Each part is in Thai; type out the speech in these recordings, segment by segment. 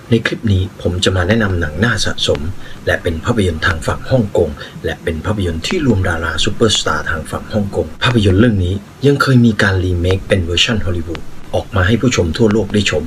ในคลิปนี้ผมจะมาแนะนำหนังน่าสะสมและเป็นภาพยนตร์ทางฝั่งฮ่องกงและเป็นภาพยนตร์ที่รวมดาราซูเปอร์สตาร์ทางฝั่งฮ่องกงภาพยนตร์เรื่องนี้ยังเคยมีการรีเมคเป็นเวอร์ชันฮอลลีวูดออกมาให้ผู้ชมทั่วโลกได้ชม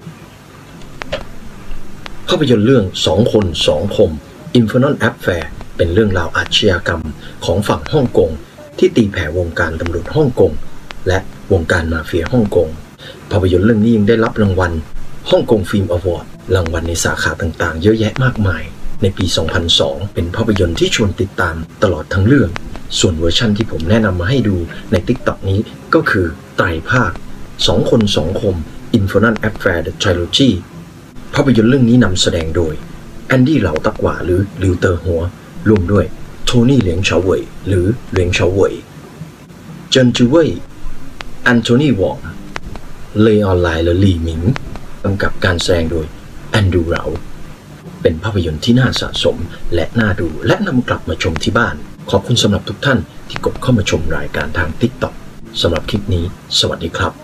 ภาพยนตร์เรื่อง2 คน2 คม Infernal Affair เป็นเรื่องราวอาชญากรรมของฝั่งฮ่องกงที่ตีแผ่วงการตำรวจฮ่องกงและวงการมาเฟียฮ่องกงภาพยนตร์เรื่องนี้ยังได้รับรางวัลฮ่องกงฟิล์มอวอร์ดรางวัลในสาขาต่างๆเยอะแยะมากมายในปี 2002 เป็นภาพยนตร์ที่ชวนติดตามตลอดทั้งเรื่องส่วนเวอร์ชั่นที่ผมแนะนำมาให้ดูใน TikTok นี้ก็คือไตรภาค2 คน2 คม Infernal Affair The Trilogy ภาพยนตร์เรื่องนี้นำแสดงโดยแอนดี้เหลาตักหว่าหรือหลิวเตอหัวร่วมด้วยโทนี่เหลียงเฉาเหวยหรือเหลียงเฉาเหวยเจินจูเว่ยแอนโทนีหว่องเลออนไลน์และหลี่หมิงกำกับการแสดงโดยแอนดรูว์เหลาเป็นภาพยนตร์ที่น่าสะสมและน่าดูและนำกลับมาชมที่บ้านขอบคุณสำหรับทุกท่านที่กดเข้ามาชมรายการทาง TikTok สำหรับคลิปนี้สวัสดีครับ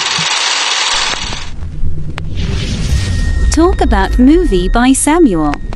Talk about movie by Samuel.